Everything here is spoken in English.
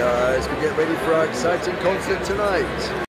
guys, we get ready for our exciting concert tonight.